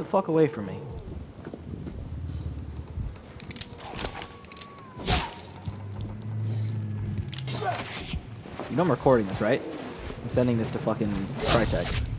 fuck away from me. You know I'm recording this, right? I'm sending this to fucking Crytek.